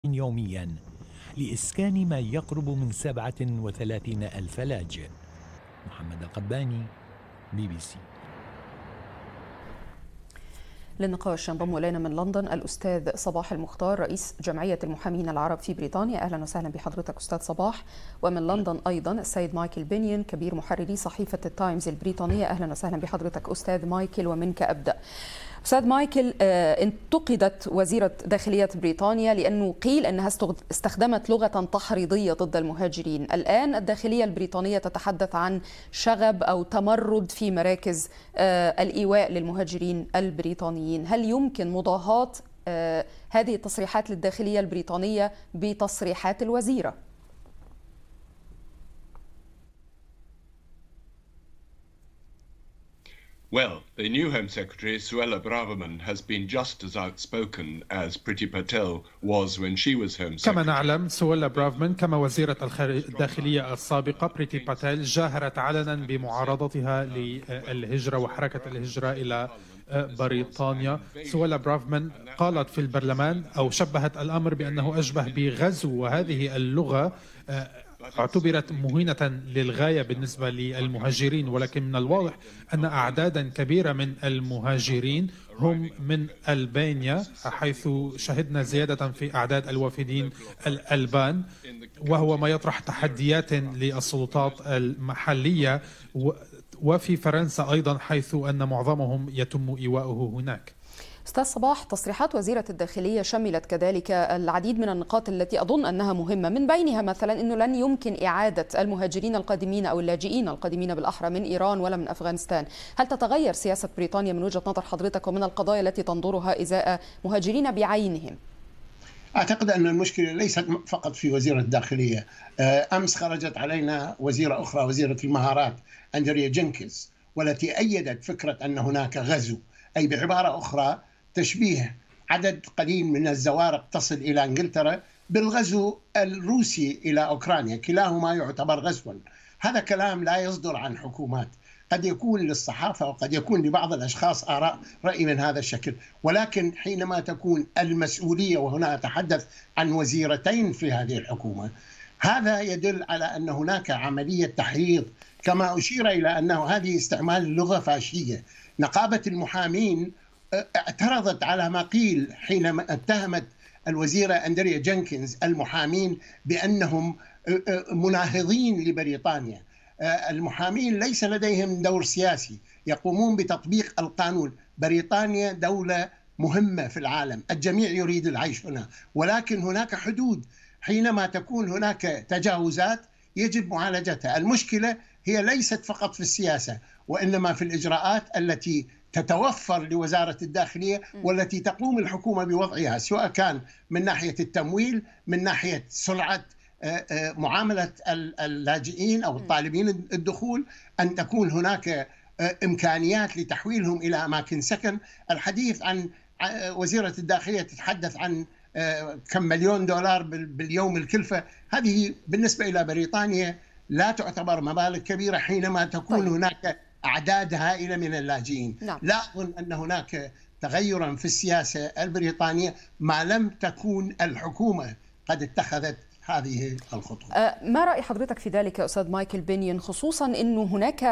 يوميا لإسكان ما يقرب من 37 ألف لاجئ. محمد القباني، BBC. للنقاش ينضم إلينا من لندن الأستاذ صباح المختار، رئيس جمعية المحامين العرب في بريطانيا. أهلا وسهلا بحضرتك أستاذ صباح. ومن لندن أيضا السيد مايكل بينيون، كبير محرري صحيفة التايمز البريطانية. أهلا وسهلا بحضرتك أستاذ مايكل، ومنك أبدأ. أستاذ مايكل، انتقدت وزيرة داخلية بريطانيا لأنه قيل أنها استخدمت لغة تحريضية ضد المهاجرين. الآن الداخلية البريطانية تتحدث عن شغب أو تمرد في مراكز الإيواء للمهاجرين البريطانيين. هل يمكن مضاهاة هذه التصريحات للداخلية البريطانية بتصريحات الوزيرة؟ Well, the new Home Secretary, Suella Braverman, has been just as outspoken as Priti Patel was when she was Home Secretary. كما نعلم، سويلا برافمان كما وزيرة الداخلية السابقة بريتي باتيل جاهرت علنا بمعارضتها للهجرة وحركة الهجرة إلى بريطانيا. سويلا برافمان قالت في البرلمان أو شبهت الأمر بأنه أشبه بغزو، وهذه اللغة اعتبرت مهينة للغاية بالنسبة للمهاجرين، ولكن من الواضح أن أعدادا كبيرة من المهاجرين هم من ألبانيا، حيث شهدنا زيادة في أعداد الوافدين الألبان، وهو ما يطرح تحديات للسلطات المحلية، وفي فرنسا أيضا حيث أن معظمهم يتم إيواؤه هناك. أستاذ صباح، تصريحات وزيرة الداخلية شملت كذلك العديد من النقاط التي أظن أنها مهمة، من بينها مثلا أنه لن يمكن إعادة المهاجرين القادمين أو اللاجئين القادمين بالأحرى من إيران ولا من أفغانستان. هل تتغير سياسة بريطانيا من وجهة نظر حضرتك ومن القضايا التي تنظرها إزاء مهاجرين بعينهم؟ أعتقد أن المشكلة ليست فقط في وزيرة الداخلية. أمس خرجت علينا وزيرة أخرى، وزيرة المهارات أندريا جينكينز، والتي أيدت فكرة أن هناك غزو، أي بعبارة أخرى تشبيه عدد قليل من الزوارق تصل إلى إنجلترا بالغزو الروسي إلى أوكرانيا، كلاهما يعتبر غزوا. هذا كلام لا يصدر عن حكومات، قد يكون للصحافة وقد يكون لبعض الأشخاص رأي من هذا الشكل، ولكن حينما تكون المسؤولية، وهنا أتحدث عن وزيرتين في هذه الحكومة، هذا يدل على أن هناك عملية تحريض، كما أشير إلى أنه هذه استعمال اللغة فاشية. نقابة المحامين اعترضت على ما قيل حينما اتهمت الوزيرة أندريا جينكينز المحامين بأنهم مناهضين لبريطانيا. المحامين ليس لديهم دور سياسي، يقومون بتطبيق القانون. بريطانيا دولة مهمة في العالم، الجميع يريد العيش هنا، ولكن هناك حدود. حينما تكون هناك تجاوزات يجب معالجتها. المشكلة هي ليست فقط في السياسة، وإنما في الإجراءات التي تتوفر لوزارة الداخلية والتي تقوم الحكومة بوضعها، سواء كان من ناحية التمويل، من ناحية سرعة معاملة اللاجئين أو الطالبين الدخول، أن تكون هناك إمكانيات لتحويلهم إلى أماكن سكن. الحديث عن وزيرة الداخلية تتحدث عن كم مليون دولار باليوم الكلفة، هذه بالنسبة إلى بريطانيا لا تعتبر مبالغ كبيرة حينما تكون هناك أعداد هائلة من اللاجئين. لا أظن أن هناك تغيرا في السياسة البريطانية ما لم تكون الحكومة قد اتخذت هذه الخطوة. ما رأي حضرتك في ذلك أستاذ مايكل بينيون، خصوصا أنه هناك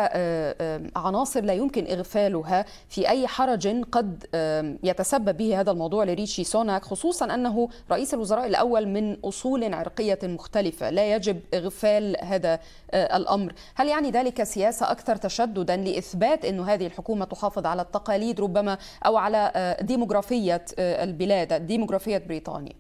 عناصر لا يمكن إغفالها في أي حرج قد يتسبب به هذا الموضوع لريشي سوناك، خصوصا أنه رئيس الوزراء الأول من أصول عرقية مختلفة، لا يجب إغفال هذا الأمر. هل يعني ذلك سياسة أكثر تشددا لإثبات أن هذه الحكومة تحافظ على التقاليد ربما أو على ديموغرافية البلاد، ديموغرافية بريطانيا؟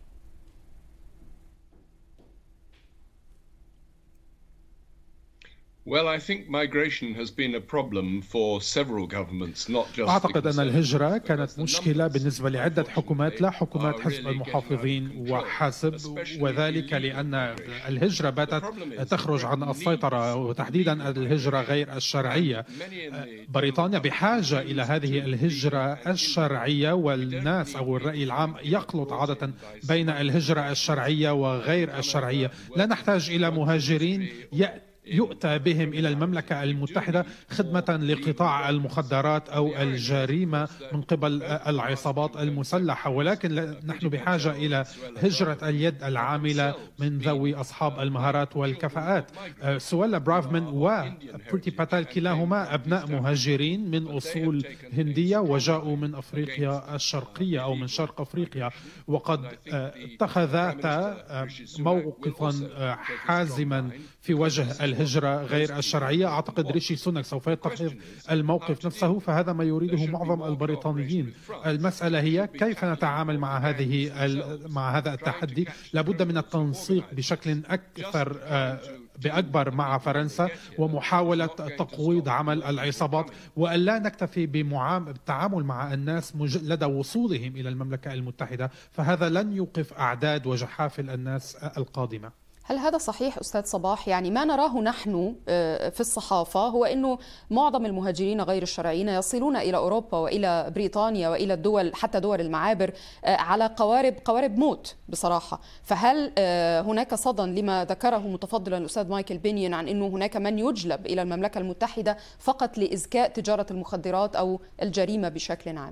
Well, I think migration has been a problem for several governments, not just. أعتقد أن الهجرة كانت مشكلة بالنسبة لعدة حكومات، لا حكومات حزب المحافظين وحسب، وذلك لأن الهجرة باتت تخرج عن السيطرة، وتحديدا الهجرة غير الشرعية. بريطانيا بحاجة إلى هذه الهجرة الشرعية، والناس أو الرأي العام يخلط عادة بين الهجرة الشرعية وغير الشرعية. لا نحتاج إلى مهاجرين يؤتى بهم إلى المملكة المتحدة خدمة لقطاع المخدرات أو الجريمة من قبل العصابات المسلحة، ولكن نحن بحاجة إلى هجرة اليد العاملة من ذوي أصحاب المهارات والكفاءات. سويلا براوفمان وبريتي باتيل كلاهما أبناء مهاجرين من أصول هندية وجاءوا من أفريقيا الشرقية أو من شرق أفريقيا، وقد اتخذتا موقفا حازما في وجه الهجرة غير الشرعية. أعتقد ريشي سوناك سوف يتخذ الموقف نفسه، فهذا ما يريده معظم البريطانيين. المسألة هي كيف نتعامل مع هذا التحدي. لابد من التنسيق بشكل بأكبر مع فرنسا ومحاولة تقويض عمل العصابات، وألا نكتفي بالتعامل مع الناس لدى وصولهم إلى المملكة المتحدة، فهذا لن يوقف أعداد وجحافل الناس القادمة. هل هذا صحيح أستاذ صباح؟ يعني ما نراه نحن في الصحافة هو أنه معظم المهاجرين غير الشرعيين يصلون إلى أوروبا وإلى بريطانيا وإلى الدول حتى دول المعابر على قوارب موت بصراحة. فهل هناك صدى لما ذكره متفضلا الأستاذ مايكل بينيون عن أنه هناك من يجلب إلى المملكة المتحدة فقط لإزكاء تجارة المخدرات أو الجريمة بشكل عام؟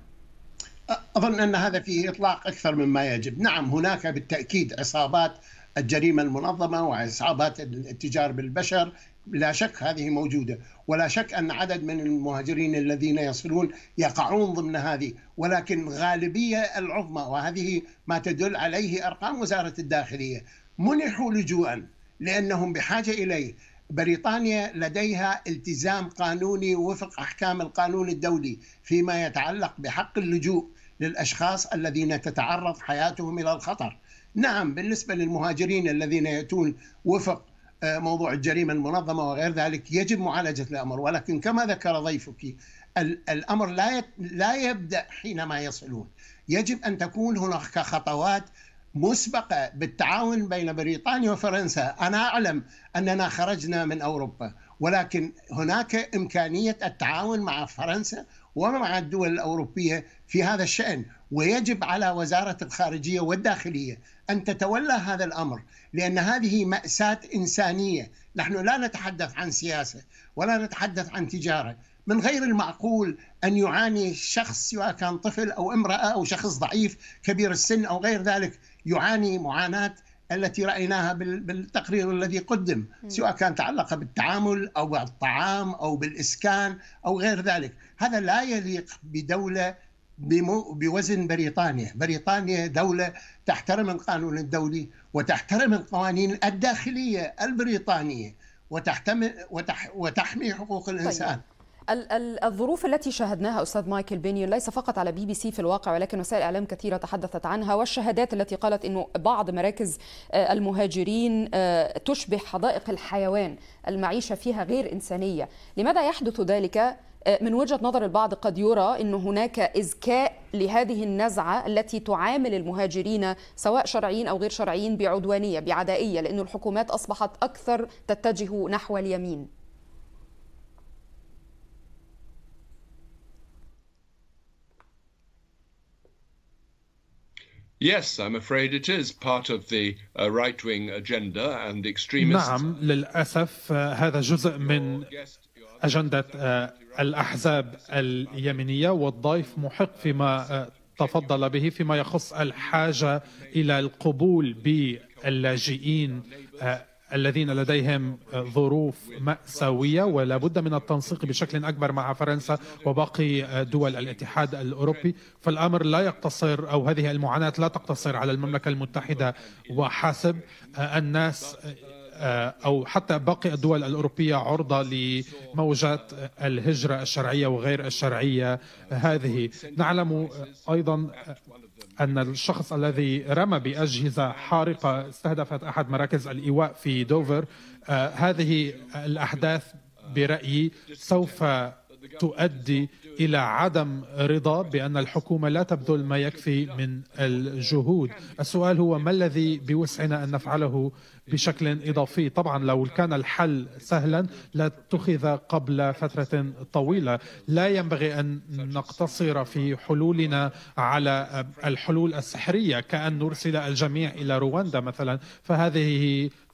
أظن أن هذا فيه إطلاق أكثر مما يجب. نعم، هناك بالتأكيد عصابات الجريمة المنظمة وعصابات التجار بالبشر، لا شك هذه موجودة، ولا شك أن عدد من المهاجرين الذين يصلون يقعون ضمن هذه، ولكن غالبية العظمى، وهذه ما تدل عليه أرقام وزارة الداخلية، منحوا لجوءا لأنهم بحاجة إليه. بريطانيا لديها التزام قانوني وفق أحكام القانون الدولي فيما يتعلق بحق اللجوء للأشخاص الذين تتعرض حياتهم إلى الخطر. نعم، بالنسبة للمهاجرين الذين يأتون وفق موضوع الجريمة المنظمة وغير ذلك يجب معالجة الأمر، ولكن كما ذكر ضيفك الأمر لا يبدأ حينما يصلون. يجب أن تكون هناك خطوات مسبقة بالتعاون بين بريطانيا وفرنسا. أنا أعلم أننا خرجنا من أوروبا، ولكن هناك إمكانية التعاون مع فرنسا ومع الدول الأوروبية في هذا الشأن، ويجب على وزارة الخارجية والداخلية أن تتولى هذا الأمر، لأن هذه مأساة إنسانية. نحن لا نتحدث عن سياسة ولا نتحدث عن تجارة. من غير المعقول أن يعاني شخص، سواء كان طفل أو امرأة أو شخص ضعيف كبير السن أو غير ذلك، يعاني معاناة التي رأيناها بالتقرير الذي قدم، سواء كان تعلق بالتعامل أو بالطعام أو بالإسكان أو غير ذلك. هذا لا يليق بدولة بوزن بريطانيا. بريطانيا دولة تحترم القانون الدولي وتحترم القوانين الداخلية البريطانية وتحمي حقوق الإنسان. الظروف التي شاهدناها أستاذ مايكل بينيون ليس فقط على BBC في الواقع، ولكن وسائل إعلام كثيرة تحدثت عنها، والشهادات التي قالت أنه بعض مراكز المهاجرين تشبه حدائق الحيوان، المعيشة فيها غير إنسانية. لماذا يحدث ذلك؟ من وجهة نظر البعض قد يرى أن هناك إزكاء لهذه النزعة التي تعامل المهاجرين سواء شرعيين أو غير شرعيين بعدوانية بعدائية، لأن الحكومات أصبحت أكثر تتجه نحو اليمين. Yes, I'm afraid it is part of the right-wing agenda and extremists. نعم، للأسف هذا جزء من أجندة الأحزاب اليمينية، والضيف محق فيما تفضل به فيما يخص الحاجة إلى القبول باللاجئين الذين لديهم ظروف مأساوية، ولا بد من التنسيق بشكل أكبر مع فرنسا وباقي دول الاتحاد الأوروبي. فالأمر لا يقتصر، أو هذه المعاناة لا تقتصر على المملكة المتحدة وحسب. الناس أو حتى باقي الدول الأوروبية عرضة لموجات الهجرة الشرعية وغير الشرعية هذه. نعلم أيضا أن الشخص الذي رمى بأجهزة حارقة استهدفت أحد مراكز الإيواء في دوفر. هذه الأحداث برأيي سوف تؤدي إلى عدم رضا بأن الحكومة لا تبذل ما يكفي من الجهود. السؤال هو ما الذي بوسعنا أن نفعله بشكل إضافي؟ طبعا لو كان الحل سهلا لاتخذ قبل فترة طويلة. لا ينبغي أن نقتصر في حلولنا على الحلول السحرية، كأن نرسل الجميع إلى رواندا مثلا، فهذه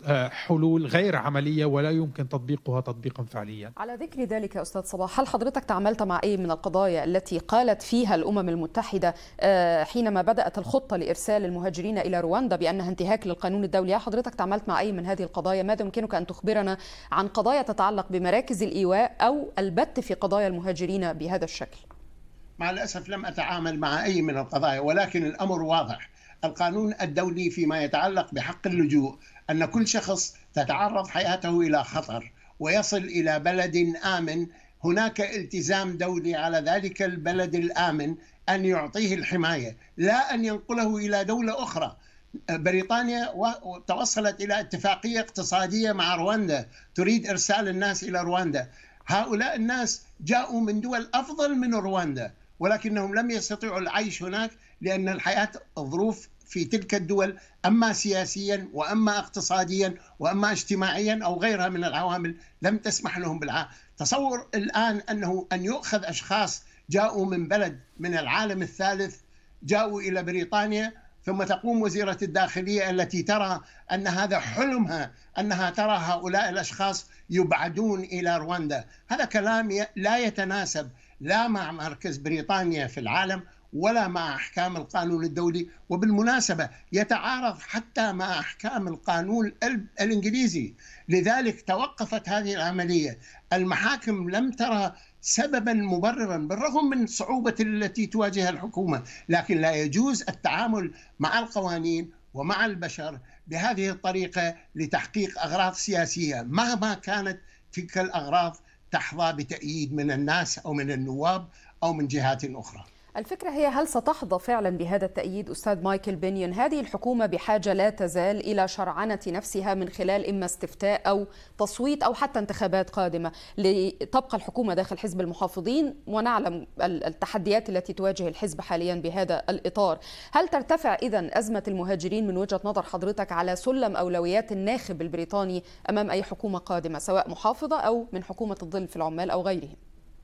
حلول غير عملية ولا يمكن تطبيقها تطبيقا فعليا. على ذكر ذلك أستاذ صباح، هل حضرتك تعاملت مع أي من القضايا التي قالت فيها الأمم المتحدة حينما بدأت الخطة لإرسال المهاجرين إلى رواندا بأنها انتهاك للقانون الدولي؟ حضرتك تعاملت مع أي من هذه القضايا؟ ماذا يمكنك أن تخبرنا عن قضايا تتعلق بمراكز الإيواء أو البت في قضايا المهاجرين بهذا الشكل؟ مع الأسف لم أتعامل مع أي من القضايا، ولكن الأمر واضح. القانون الدولي فيما يتعلق بحق اللجوء أن كل شخص تتعرض حياته إلى خطر ويصل إلى بلد آمن، هناك التزام دولي على ذلك البلد الآمن أن يعطيه الحماية، لا أن ينقله إلى دولة أخرى. بريطانيا توصلت إلى اتفاقية اقتصادية مع رواندا تريد إرسال الناس إلى رواندا. هؤلاء الناس جاءوا من دول أفضل من رواندا، ولكنهم لم يستطيعوا العيش هناك لأن الحياة الظروف في تلك الدول أما سياسيا وأما اقتصاديا وأما اجتماعيا أو غيرها من العوامل لم تسمح لهم تصور الآن أن يؤخذ أشخاص جاءوا من بلد من العالم الثالث جاءوا إلى بريطانيا، ثم تقوم وزيرة الداخلية التي ترى أن هذا حلمها أنها ترى هؤلاء الأشخاص يبعدون إلى رواندا. هذا كلام لا يتناسب لا مع مركز بريطانيا في العالم ولا مع أحكام القانون الدولي، وبالمناسبة يتعارض حتى مع أحكام القانون الإنجليزي. لذلك توقفت هذه العملية. المحاكم لم ترى سببا مبررا بالرغم من صعوبة التي تواجهها الحكومة، لكن لا يجوز التعامل مع القوانين ومع البشر بهذه الطريقة لتحقيق أغراض سياسية مهما كانت تلك الأغراض تحظى بتأييد من الناس أو من النواب أو من جهات أخرى. الفكرة هي هل ستحظى فعلا بهذا التأييد أستاذ مايكل بينيون؟ هذه الحكومة بحاجة لا تزال إلى شرعنة نفسها من خلال إما استفتاء أو تصويت أو حتى انتخابات قادمة لتبقى الحكومة داخل حزب المحافظين، ونعلم التحديات التي تواجه الحزب حاليا بهذا الإطار. هل ترتفع إذن أزمة المهاجرين من وجهة نظر حضرتك على سلم أولويات الناخب البريطاني أمام أي حكومة قادمة سواء محافظة أو من حكومة الظل في العمال أو غيرهم؟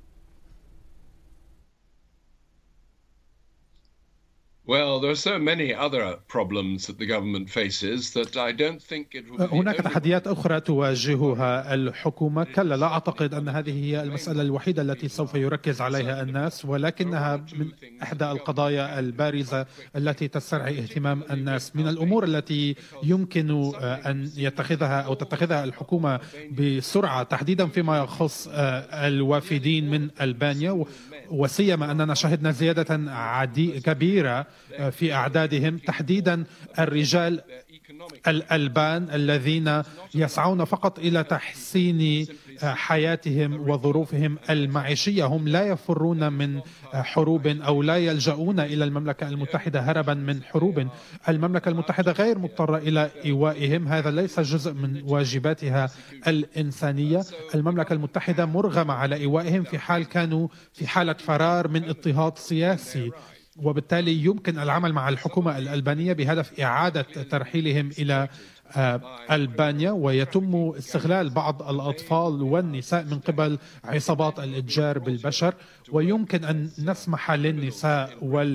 Well, there are so many other problems that the government faces that I don't think it would be. هناك تحديات أخرى تواجهها الحكومة. كلا، لا أعتقد أن هذه هي المسألة الوحيدة التي سوف يركز عليها الناس، ولكنها من إحدى القضايا البارزة التي تسترعي اهتمام الناس. من الأمور التي يمكن أن يتخذها أو تتخذها الحكومة بسرعة تحديدا فيما يخص الوافدين من ألبانيا، وسيما أننا شهدنا زيادة كبيرة في أعدادهم، تحديدا الرجال الألبان الذين يسعون فقط إلى تحسين حياتهم وظروفهم المعيشية. هم لا يفرون من حروب أو لا يلجؤون إلى المملكة المتحدة هربا من حروب. المملكة المتحدة غير مضطرة إلى إيوائهم، هذا ليس جزء من واجباتها الإنسانية. المملكة المتحدة مرغمة على إيوائهم في حال كانوا في حالة فرار من اضطهاد سياسي، وبالتالي يمكن العمل مع الحكومة الألبانية بهدف إعادة ترحيلهم إلى ألبانيا، ويتم استغلال بعض الأطفال والنساء من قبل عصابات الإتجار بالبشر، ويمكن أن نسمح للنساء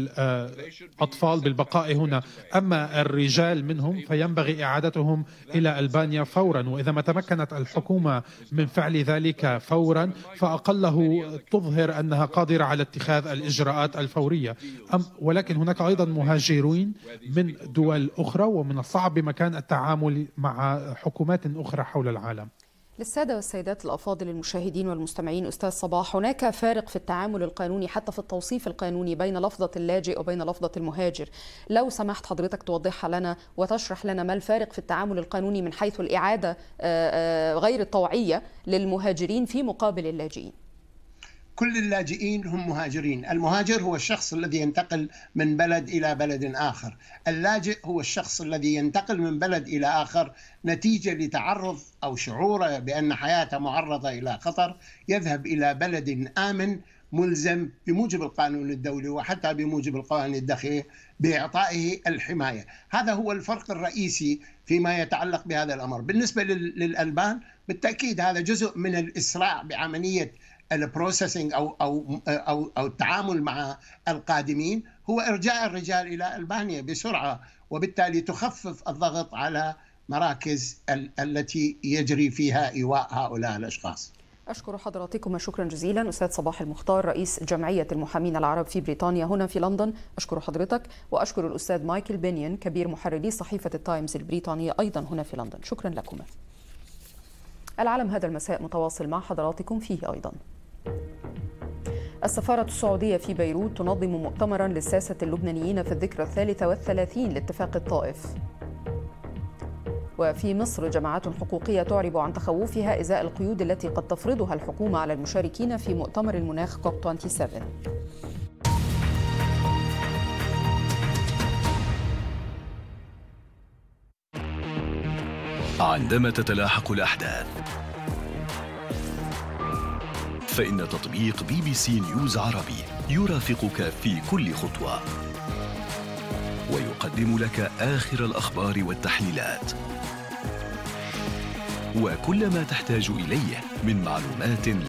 والأطفال بالبقاء هنا. أما الرجال منهم فينبغي إعادتهم إلى ألبانيا فورا، وإذا ما تمكنت الحكومة من فعل ذلك فورا فأقله تظهر أنها قادرة على اتخاذ الإجراءات الفورية. ولكن هناك أيضا مهاجرين من دول أخرى، ومن الصعب بمكان التعامل مع حكومات أخرى حول العالم. للسادة والسيدات الأفاضل المشاهدين والمستمعين، أستاذ صباح، هناك فارق في التعامل القانوني حتى في التوصيف القانوني بين لفظة اللاجئ وبين لفظة المهاجر. لو سمحت حضرتك توضحها لنا وتشرح لنا ما الفارق في التعامل القانوني من حيث الإعادة غير الطوعية للمهاجرين في مقابل اللاجئين. كل اللاجئين هم مهاجرين. المهاجر هو الشخص الذي ينتقل من بلد إلى بلد آخر. اللاجئ هو الشخص الذي ينتقل من بلد إلى آخر نتيجة لتعرض أو شعوره بأن حياته معرضة إلى خطر، يذهب إلى بلد آمن ملزم بموجب القانون الدولي وحتى بموجب القوانين الداخلية بإعطائه الحماية. هذا هو الفرق الرئيسي فيما يتعلق بهذا الأمر. بالنسبة للألبان بالتأكيد هذا جزء من الإسراع بعملية البروسيسنج أو التعامل مع القادمين، هو إرجاع الرجال إلى ألبانيا بسرعة، وبالتالي تخفف الضغط على المراكز التي يجري فيها إيواء هؤلاء الأشخاص. أشكر حضراتكم شكرا جزيلا. أستاذ صباح المختار رئيس جمعية المحامين العرب في بريطانيا هنا في لندن، أشكر حضرتك، وأشكر الأستاذ مايكل بينيون كبير محرري صحيفة التايمز البريطانية أيضا هنا في لندن، شكرا لكم. العالم هذا المساء متواصل مع حضراتكم فيه أيضا. السفارة السعودية في بيروت تنظم مؤتمرا للساسة اللبنانيين في الذكرى 33 لاتفاق الطائف. وفي مصر جماعات حقوقية تعرب عن تخوفها إزاء القيود التي قد تفرضها الحكومة على المشاركين في مؤتمر المناخ كوب 27. عندما تتلاحق الأحداث فإن تطبيق BBC نيوز عربي يرافقك في كل خطوة ويقدم لك آخر الأخبار والتحليلات وكل ما تحتاج إليه من معلومات